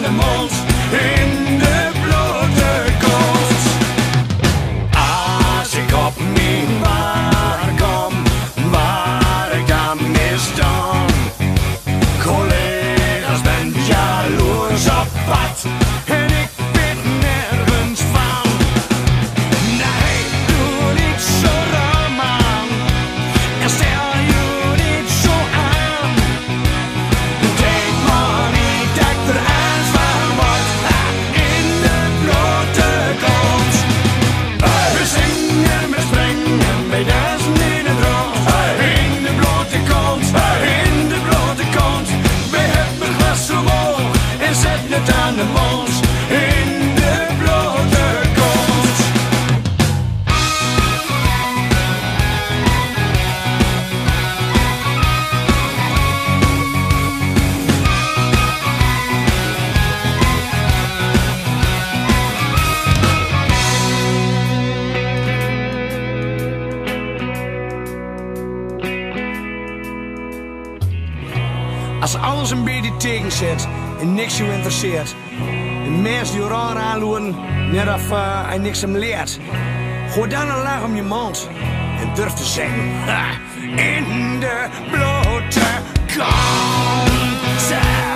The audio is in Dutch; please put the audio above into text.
de mond in de blote kont. Als ik op mijn waar kom, waar ik dan misdaan. Collega's ben jaloers op pad en ik weet nergens van. Nee, doe niet zo ram aan en stel je niet zo aan. Denk maar niet dat er eens van wordt in de blote kont. We zingen, we springen, we dansen in het rond. In de blote kont, in de blote kont. We hebben een glas omhoog en zetten het aan de mond. In de blote kont. Als alles een beetje tegen zit en niks je interesseert. En mensen die raar aanloeren, net of hij niks hem leert. Gooi dan een lach om je mond en durf te zeggen. Ha, in de blote kont.